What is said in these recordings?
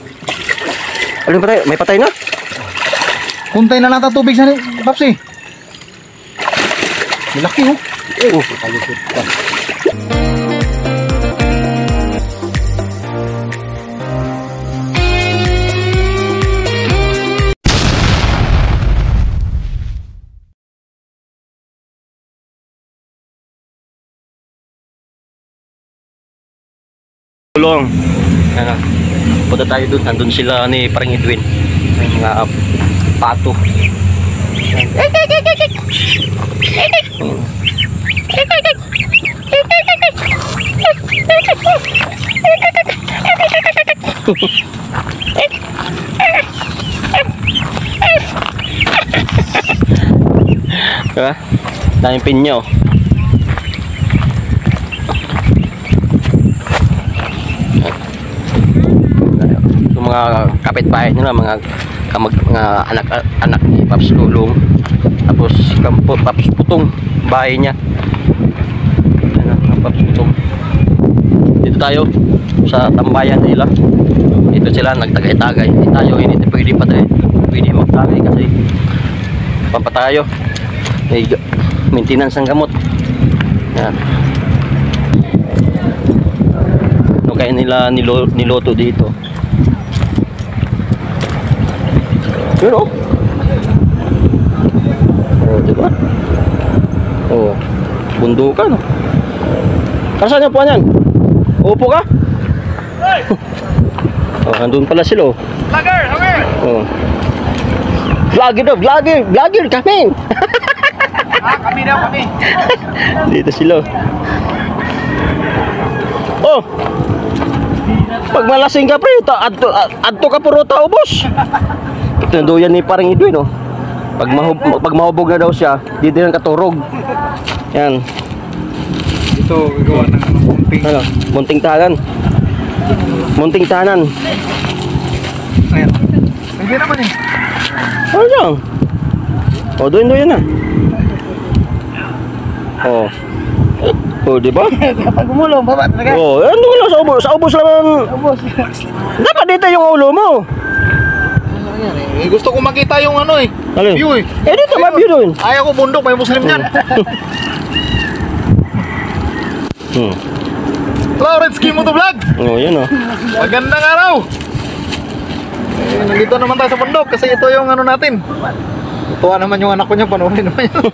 Alin patay? May patay na? Kuntay na nata tubig sa ni Paps eh. Malaki oh. Kalusot pa. Tulong. Ano? Punta tayo doon. Nandun sila ni Parang Edwin. May mga pato. Diba? Daming pinyo. Yung mga kapitbahay nila, mga anak ni Paps Lulong. Tapos Paps Putong, bahay niya. Paps Putong. Dito tayo sa tambayan nila. Dito sila nagtagay-tagay. Tayo hindi pwede pa tayo. Pwede magtagay kasi papatayo. May maintenance ng gamot. Yan. No, kaya nila niloto dito. Yun oh. Oh, diba? Oh, bundukan oh. Kasan yung puwan yan? Upo ka? Oh, nandun pala sila oh. Vlogger, okay. Oh. Vlogger daw, vlogger kami. Kami daw kami. Dito sila. Oh. Pag malasing ka pre, adto ka puro tao boss. Ito yan ni Parang Edwin oh. Pag mahubog na daw siya, dito yan katurog. Yan. Ito gagawa ng munting. Ano? Munting tahanan. Munting tahanan. Ayan. Hindi naman eh. Ano yan? Oh, doon na. Oh. Oh, di ba? Kapag gumulong, baba talaga. Oh, ano lang sa ubos. Sa ubos lang. Ubos. Dapat dito yung ulo mo. Eh, gusto ko makita yung ano eh. Alin? View eh. Eh, dito may view doon. Ayaw ko bundok, may Muslim dyan. Lawrence Kim Moto Vlog. Oh, yan oh. Magandang araw. Nandito naman tayo sa bundok kasi ito yung ano natin. Tuwa naman yung anak ko niya, panoorin naman yun.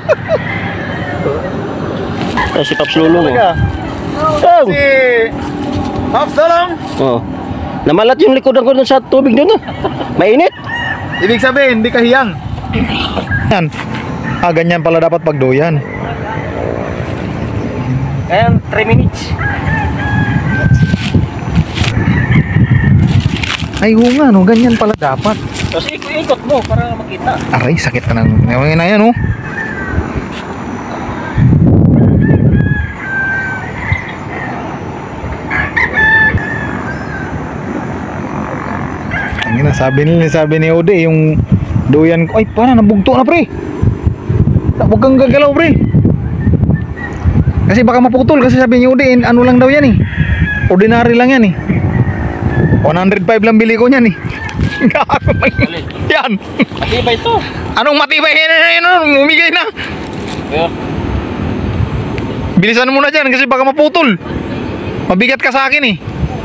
Si Paps Lulong oh. Oh. Si Paps Lulong. Oh. Namalat yung likodan ko dun sa tubig dun oh. Mainit. Ibig sabihin, hindi ka hiyang. Yan. Ganyan pala dapat pagdoyan. Ayan, 3 minutes. Ay, nga no, ganyan pala dapat. Kasi ikot mo para makita. Aray, sakit ka ng ngayon na yan oh. Sabi ni Ode yung doyan ko, ay para nabugto na pre. Huwag kang gagalaw pre. Kasi baka maputol kasi sabi ni Ode, ano lang daw yan eh. Ordinary lang yan eh. 105 lang bili ko niyan eh. Yan. Matibay to. Anong matibay? Umigay na. Yeah. Bilisan mo na dyan kasi baka maputol. Mabigat ka sa akin eh.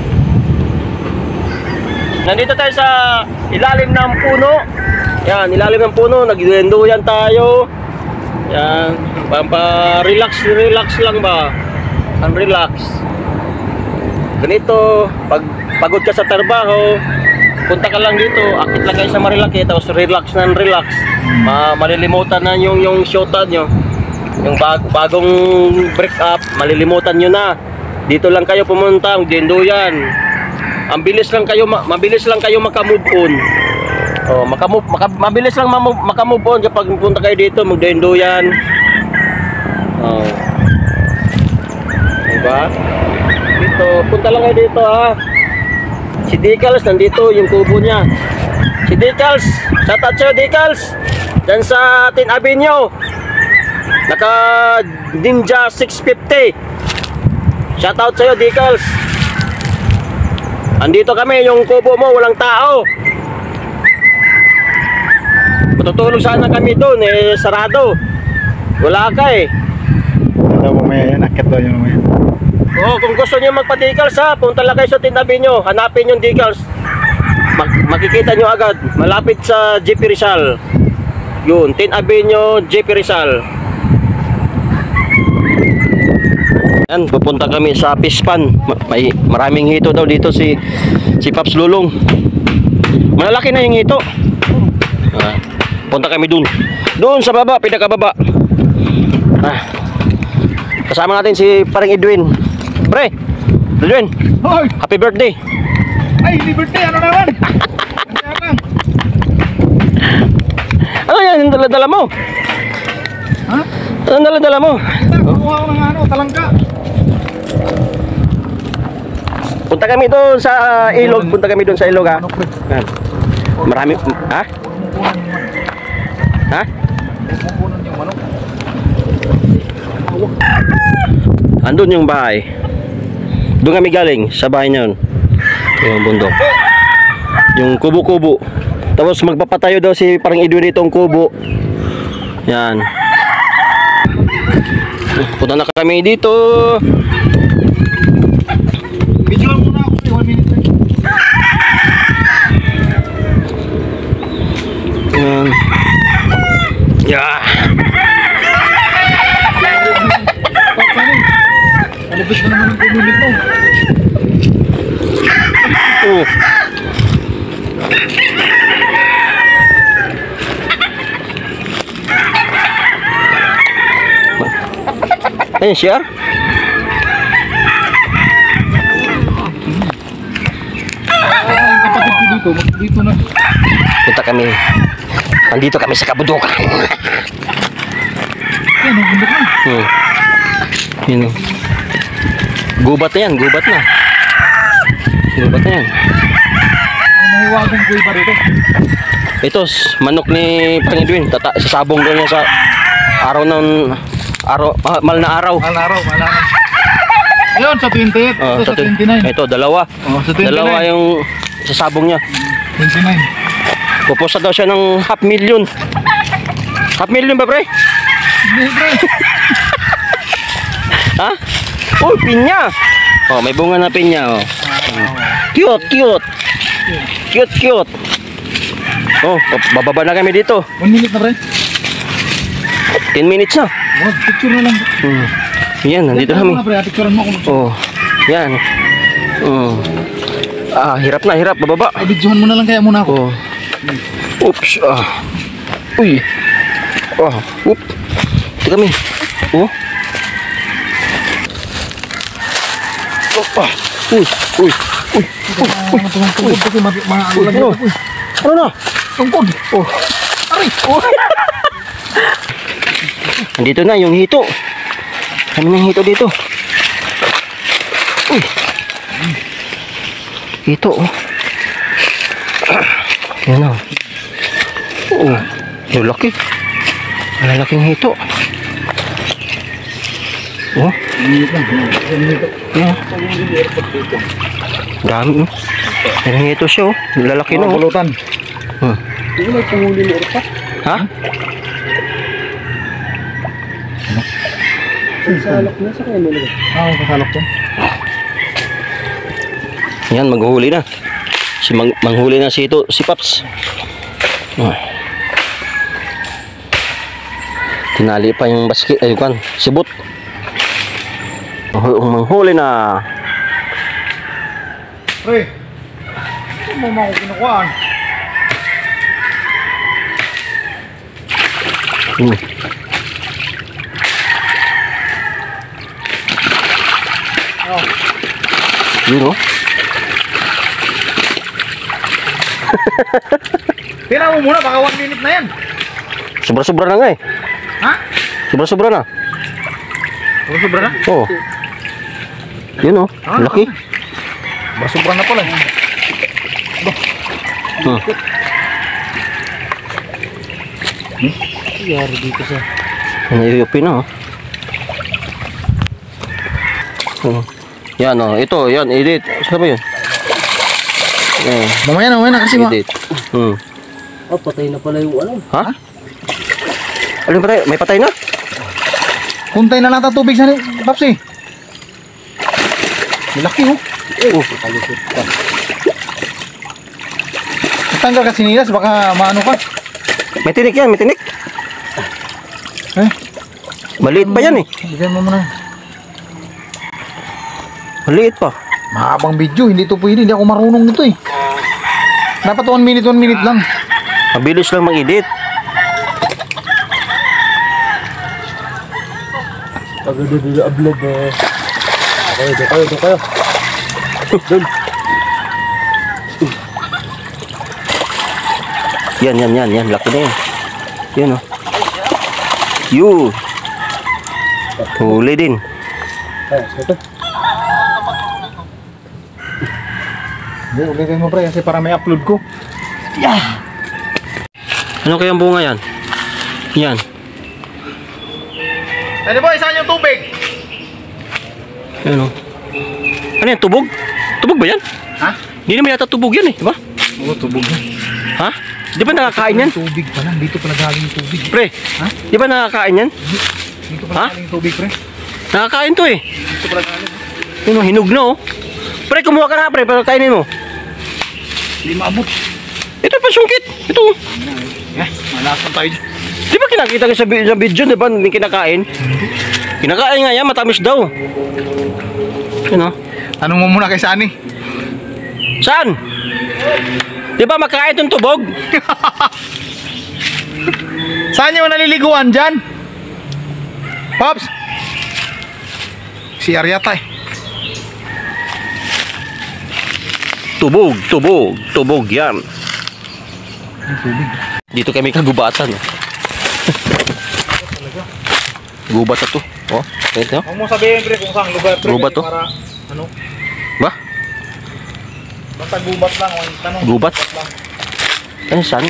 Nandito tayo sa ilalim ng puno. Yan, ilalim ng puno. Nagduyan tayo. Yan. Relax lang ba? Relax. Ganito, pag pagod ka sa trabaho, punta ka lang dito, akit lang kayo sa Marilaki, tapos relax. Malilimutan na yung shota nyo. Yung bagong break up, malilimutan nyo na. Dito lang kayo pumunta, Denduyan. Mabilis lang kayo maka-move on. Oh, mabilis lang maka-move on kapag punta kayo dito, magdenduyan. Oh. Diba? Dito, punta lang kayo dito ha. Si Decals nandito yung kubo niya. Si Decals, shout out sa'yo Decals. Diyan sa 10 Avenue. Naka Ninja 650. Shout out sa'yo Decals. Andito kami, yung kubo mo, walang tao. Matutulog sana kami doon, eh, sarado. Wala ka eh. Ito po may nakit daw yun may. Oo, kung gusto niyo magpa-decals ha, punta lang kayo sa tinabi nyo, hanapin yung decals. Makikita nyo agad, malapit sa JP Rizal. Yun, 10 Avenue, JP Rizal. Yan, pupunta kami sa Pispan. May maraming hito daw dito si Paps Lulong. Malalaki na yung hito. Punta kami dun. Doon sa baba, pinakababa. Kasama natin si Parang Edwin. Pre, Edwin, Hoy! happy birthday. Ay, liberty! Ano naman? Ano yan, yung dala-dala mo? Ha? Ano yung dala-dala mo? Kukuha ko ng ano, talangka. Punta kami doon sa ilog. Punta kami doon sa ilog ha. Yan. Marami. Ha? Ha? Kukunan yung manok. Andun yung bahay. Doon kami galing sa bahay niyon. Yung bundok. Yung kubo-kubo. Tapos magpapatayo daw si Parang Edwin itong kubo. Yan. Punta na kami dito. Video lang muna ako. 1 minute lang. Yan. Yeah. Alabas mo naman ang 2 minute mo. Oh. Ayun siya. Kapatid ko dito. Dito na. Punta kami. Nandito kami sa kabudukan. Yan, ang bundok na. Yun. Gubat na yan, gubat na. Gubat na yan. Ay, nahiwagang ko iba dito. Ito, manok ni Parang Edwin. Sasabong daw niya sa araw ng mahal na araw. Mahal na araw, mahal na araw. Ayun, sa 28. Ito sa 29. Ito, dalawa. Oh, sa 29. Dalawa yung sasabong niya. 29. Pupusta daw siya ng 500,000. 500,000 ba, pre? Hindi, pre. Ha? Oh, pinya. Oh, may bunga na pinya, oh. Cute, cute. Cute, cute. Oh, bababa na kami dito. 1 minute na, pre. 10 minutes na. Wag, picture na lang. Yan, nandito kami. Picturean mo kung Oh, yan. Hirap na, hirap. Bababa. ay, videohan mo na lang kaya muna ako. Oh. Oops. Uy. Oop. Ito kami. Oh. Uy. Tungkod kasi maaano lang Ano? ito. Ano na? Tungkod. Oh. Aray. Nandito na yung hito. Kami ng hito dito. Uy. Hito, oh. Yan, oh. Oo. Yung laki. Malalaking hito. Oh. Yeah. Dami, oh. Yung hito siya, oh. Lalaki na, oh. Bulutan. Hindi may panguli mo pa? Ha? Sasalok na sa kanya nila. Oo, kasalok ko. Yan, maghuli na. Manghuli na si Paps. Tinali pa yung basket, ayun, sibot. Manghuli na. Pre, ano mo ako kinukuhaan? Yun, oh. Tira mo muna, baka 1 minute na yan. Sobra-sobra na nga eh. Ha? Sobra-sobra na. Sobra na? Oo. Yun, oh. Laki. Sobra na pala. Yari dito sa nayuyupi na, oh. Yan, oh. Ito, yan, edit. Saan ba yun? Oh, Mamaya na kasi edit. Oh, patay na pala yung ano. Ha? Ano yung patay? May patay na? Kuntay na nata tubig sa ni Paps eh. Malaki oh. Kalusot pa. Tanggal ka sinilas baka maano ka. May tinik yan, may tinik. Eh, Maliit pa yan eh. bigyan mo muna. Maliit pa. Mahabang video, hindi to pwede, hindi ako marunong nito eh. Dapat 1 minute lang. Mabilis lang mag-edit. Pagdududud ablog eh. Doon kayo. Doon. Yan. Laki na yan. Yan oh. Yun. Huli din. Ay, ito. Hindi, ugay mo pre, kasi para may upload ko. Ano kayang bunga yan? Yan. Ano boy, saan yung tubig? Yan oh. Ano yan? Tubog? Tubog ba yan? Ha? Hindi naman yata tubog yan eh. Diba? Oo, tubig yan. Ha? Di ba nakakain yan? Tubig pala, dito pala galing yung tubig. Pre, Ha? di ba nakakain yan? Dito Ha? pala galing yung tubig pre. Nakakain to eh. Dito pala galing. Yun oh, hinog na oh. Pre, kumuha ka nga pre, para kainin mo. Hindi maabot. Ito pa sungkit. Ito oh. Malasan tayo dyan. Di ba kinakita ka sa video, di ba? Hindi kinakain. Kinakain nga yan, matamis daw. Yun oh. Tanong mo muna kay Sunny. Saan? Di ba makain itong tubog? Saan yung naliliguan dyan? Pops! Si Aryata eh. Tubog yan. Tubig. Dito kami kagubatan. Gubat na to. Oh, ito. Huwag mo sabihin pre kung saan lugar pre. Gubat to? Para ano? Ba? Basta gubat lang. Tanong. Gubat? Ano saan?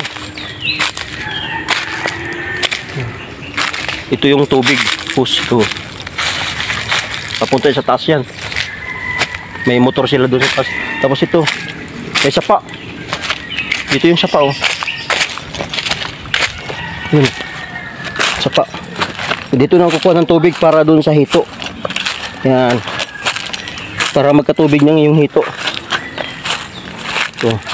Ito yung tubig. Hose to. Papunta sa taas yan. May motor sila doon sa taas. Tapos ito. May sapa. Ito yung sapa oh. Yun. Sapa. Dito na kukuha ng tubig para doon sa hito. Yan. Para magkatubig nang yung hito. Ito.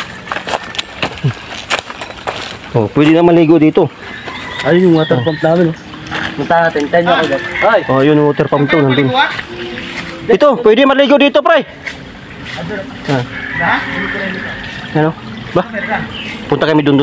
Oh, pwede na maligo dito. Ayun yung water pump namin. Punta natin. Tayo ako dyan. Ay! Oh, yun yung water pump to nandun. Ito, pwede maligo dito, pre. Ah. Ano? Ba? Punta kami dun.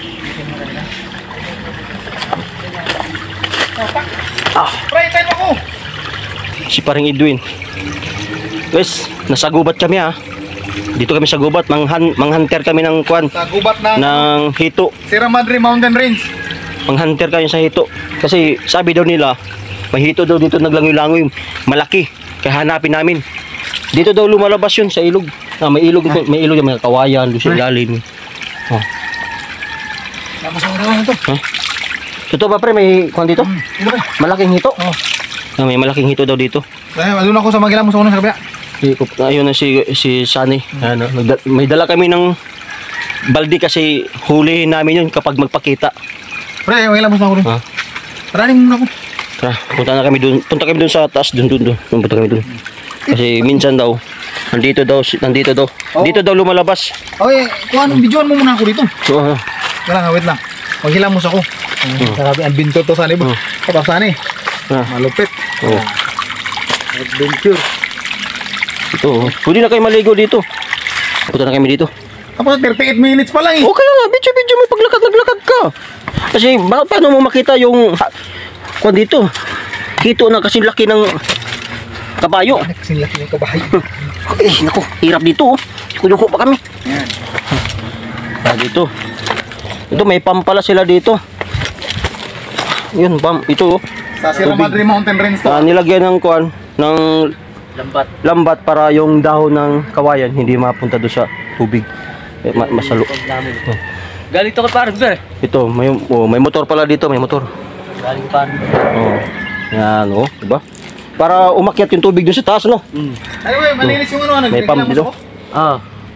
Pre, tayo ako! Si paring Edwin. Guys, nasa gubat kami ha. Dito kami sa gubat, manghunter kami ng kwan, Sa gubat ng hito. Sierra Madre Mountain Range. Manghunter kami sa hito. Kasi sabi daw nila, may hito daw dito naglangoy-langoy, malaki. Kaya hanapin namin. Dito daw lumalabas yun sa ilog. May ilog ito, may ilog yung mga kawayan, doon sa ilalim. Oh. Tapos ang rawan ito. Totoo ba pre, may kwan dito? Ito pre. Malaking hito? Oh. May malaking hito daw dito. Doon ako sa Magilang mo sa unang sa kabila. Ayun na si Sunny. Ano, may dala kami ng baldi kasi hulihin namin yun kapag magpakita. Pre, Magilang mo sa ako rin. Ha? Paraning muna ako. Tara, punta kami dun sa taas, dun. Punta kami dun. Kasi minsan daw, nandito daw. Oh. Dito daw lumalabas. Okay, kuha nung videoan mo muna ako dito. So, Wait lang. Maghilamos ako. Sabi, ang binto to sana ibo. Kapag sana eh. Malupit. Oh. Adventure. Ito, pwede na kayo maligo dito. Punta na kami dito. Tapos 38 minutes pa lang eh. O kaya nga, video mo naglakad ka. Kasi paano mo makita yung kung dito? Hito na kasi laki ng kabayo. Kasi laki ng kabahay. Eh, naku, hirap dito. Kuyuko pa kami. Yan. Dito. Ito, may pump pala sila dito. Yun, pump. Ito, Sa Sierra Tubig. Madre Mountain Range to. nilagyan ng kuan, ng Lambat. lambat para yung dahon ng kawayan hindi mapunta doon sa tubig. Masalo. Pump namin. Galing to kay parang sir. Ito, may motor pala dito, may motor. Galing parang. Oh. Yan, oh, diba? Para umakyat yung tubig doon sa taas, no? Anyway, malinis yung ano. May pump naghilamos dito. ako. Ah.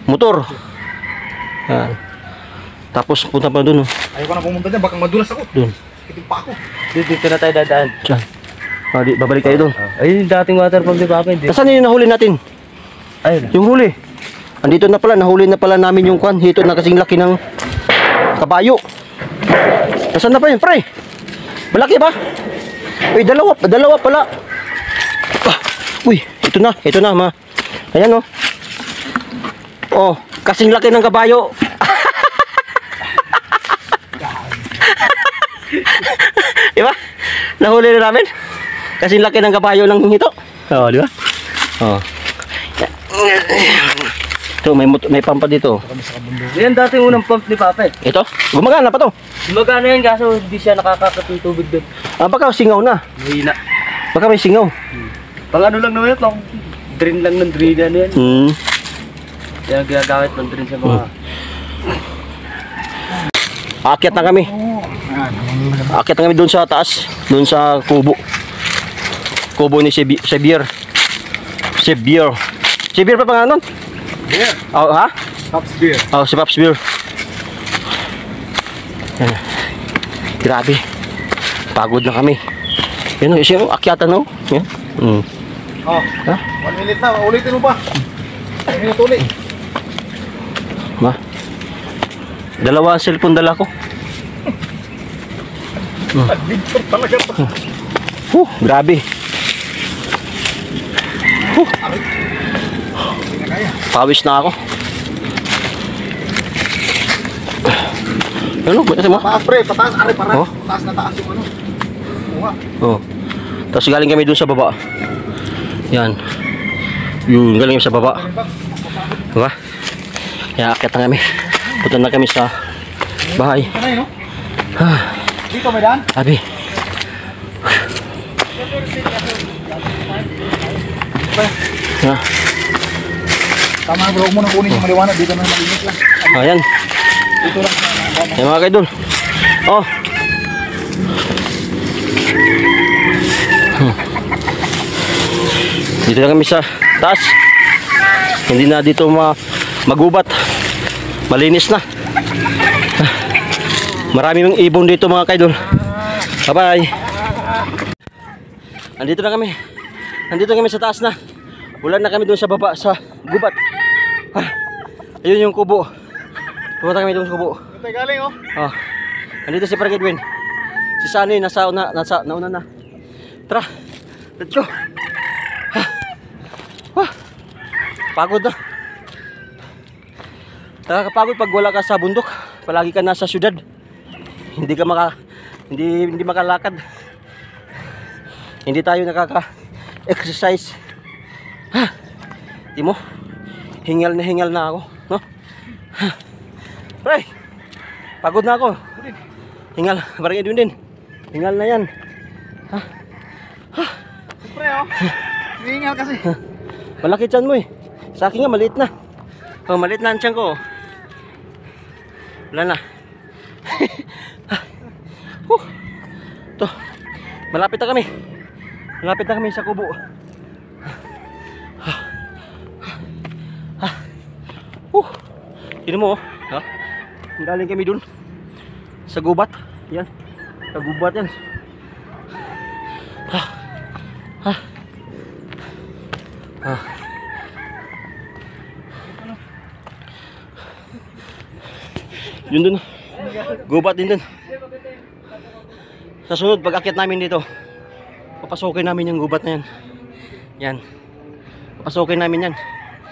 Motor. Yan. Tapos punta pa doon. Oh. Ayaw ko na pumunta dyan, baka madulas ako. Doon. Itim pa ako. Dito na tayo dadaan. Diyan. Babalik kayo doon. Ayun yung dating water pump ni Papa. Hindi. Nasaan yung nahuli natin? Ayun. Yung huli. Andito na pala, nahuli na pala namin yung kwan. Hito na kasing laki ng kabayo. Nasaan na pa yun, pre? Malaki ba? Uy, dalawa pala. Ah, uy, ito na, ma. Ayan, oh. Oh, kasing laki ng kabayo. Diba? Nahuli na namin. Kasing laki ng kabayo ng hito. Oh, di ba? Oh. Ito, may pump pa dito. Yan dating unang pump ni Papa. Ito? Gumagana pa to. Gumagana yan kaso hindi siya nakakakatong tubig doon. Ah, baka singaw na. Mahina. Baka may singaw. Pang ano lang naman yun, pang drain lang ng drain na yan. Kaya ginagamit ng drain sa mga... Aakyat na kami. Aakyat na kami doon sa taas. Doon sa kubo. Kubo ni Sebier. Sebier pa pangalan nun? Beer. Oh, ha? Pops beer. Oh, si Pops Beer. Yan. Grabe. Pagod na kami. Yan o, isang akyatan o. Yan. Oh, Ha? 1 minute na, ulitin mo pa. 1 minute ulit. Ma. Dalawa ang cellphone dala ko. Adventure talaga to. Grabe. Pawis na ako. Ano? Ba't mo? Taas pre, pataas, are para. Oh. Taas na taas yung ano. Bunga. Oh. Tapos galing kami dun sa baba. Yan. Yun, galing kami sa baba. Diba? Kaya akit na kami. Punta na kami sa bahay. Ito na yun, no? Ah, Dito may daan. sabi. Ah, Tama na bro, huwag mo nang kunin yung maliwanag. Dito na malinit lang. ayan. Dito lang. Ayan mga kaidol. Oh. Dito na kami sa taas. Hindi na dito magubat. Malinis na. Marami ng ibon dito mga kaidol. Bye bye. Andito na kami. Andito kami sa taas na. Wala na kami doon sa baba sa gubat. Ayun yung kubo. Pumunta kami doon sa kubo. Ito tayo galing, oh. Oh. Andito si Parang Edwin. Si Sunny nauna na. Tara. Let's go. Pagod na. Nakakapagod pag wala ka sa bundok. Palagi ka nasa syudad. Hindi makalakad. Hindi tayo nakaka-exercise. Di mo? Hingal na ako, no? Pre, pagod na ako. Hingal, Parang Edwin din. Hingal na yan. Pre, oh. Hingal kasi. Malaki tiyan mo eh. Sa akin nga, maliit na. Oh, maliit na ang tiyan ko. Wala na. Ito. Malapit na kami. Malapit na kami sa kubo. Tignan mo, oh. Ha? Galing kami dun. Sa gubat. Yan. Sa gubat yan. Yun dun. Gubat din dun. Sa sunod, pag akyat namin dito, papasukin namin yung gubat na yan. Yan. Papasukin namin yan.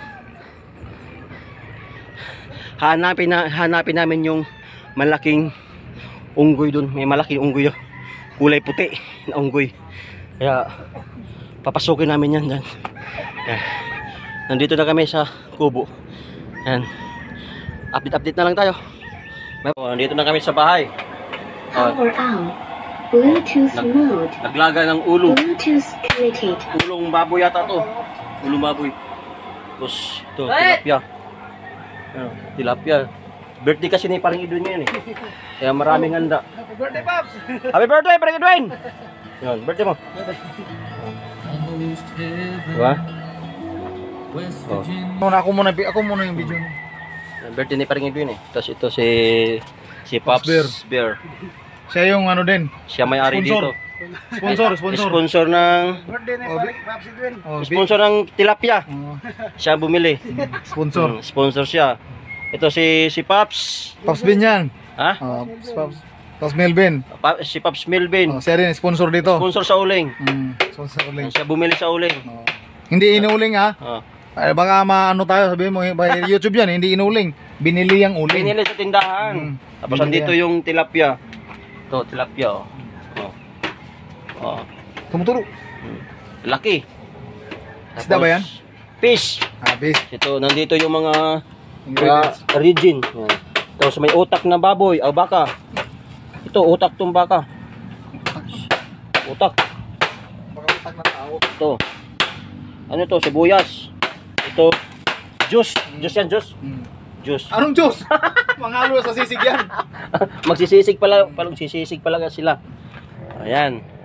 Hanapin namin yung malaking unggoy dun. May malaking unggoy. Kulay puti na unggoy. Kaya papasukin namin yan dyan. Yan. Nandito na kami sa kubo. Yan. Update na lang tayo. Nandito na kami sa bahay. Power on. Bluetooth mode. Naglaga ng ulo. Bluetooth connected. Ulong baboy yata to. Ulong baboy. Tapos ito, tilapia. Ano, tilapia. Birthday kasi ni Parang Edwin ngayon eh. Kaya maraming handa. Happy birthday, Pops! Happy birthday, Parang Edwin! Yun, birthday mo. Diba? Oh. Ako muna yung video mo. Birthday ni Paring Edwin eh. Tapos ito si Pops Bear. Bear. Siya yung ano din. Siya may-ari Sponsor. dito. Sponsor. Sponsor ng sponsor ng tilapia. Oh, Siya bumili. sponsor. Sponsor siya. Ito si Pops. Pops Bin yan. Ha? Pops Melvin. Si Pops Melvin. Siya rin, sponsor dito. Sponsor sa uling. Sponsor uling. Siya bumili sa uling. Hindi inuling ha. Oh. Ay, baka maano tayo, sabihin mo, by YouTube yan, hindi inuling. Binili yung uling. Binili sa tindahan. Tapos Binili andito yung tilapia. Ito, tilapia oh. Oh. Tumuturo. Laki. Isda ba yan? Fish. Habis. Ito, nandito yung mga Ingredients. origin. Yan. Tapos may utak na baboy, baka. Ito, utak tong baka. Utak. Ito. Ano to? Sibuyas. Ito. Juice. Juice yan, juice. Juice. Anong Diyos? Mangalo sa sisig yan. Magsisisig pala sila. Ayan.